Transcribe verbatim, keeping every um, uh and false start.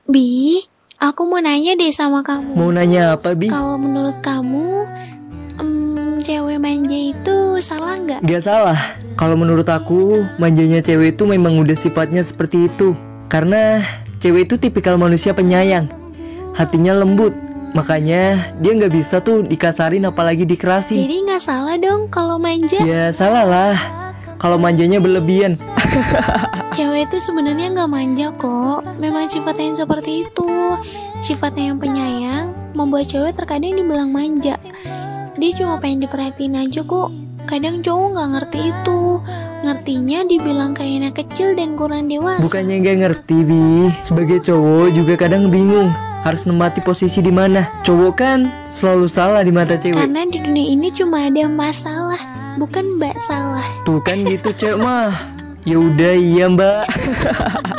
Bi, aku mau nanya deh sama kamu. Mau nanya apa, Bi? Kalau menurut kamu, um, cewek manja itu salah nggak? Gak salah. Kalau menurut aku, manjanya cewek itu memang udah sifatnya seperti itu. Karena cewek itu tipikal manusia penyayang, hatinya lembut. Makanya dia nggak bisa tuh dikasarin apalagi dikerasin. Jadi nggak salah dong kalau manja? Ya salah lah kalau manjanya berlebihan. Cewek itu sebenarnya nggak manja kok. Memang sifatnya yang seperti itu. Sifatnya yang penyayang membuat cewek terkadang dibilang manja. Dia cuma pengen diperhatiin aja kok. Kadang cowok nggak ngerti itu. Ngertinya dibilang kayak anak kecil dan kurang dewasa. Bukannya nggak ngerti, Bi. Sebagai cowok juga kadang bingung harus nempati posisi di mana. Cowok kan selalu salah di mata cewek. Karena di dunia ini cuma ada masalah, bukan mbak salah. Tuh kan gitu cewek mah. Ya udah iya, Mbak.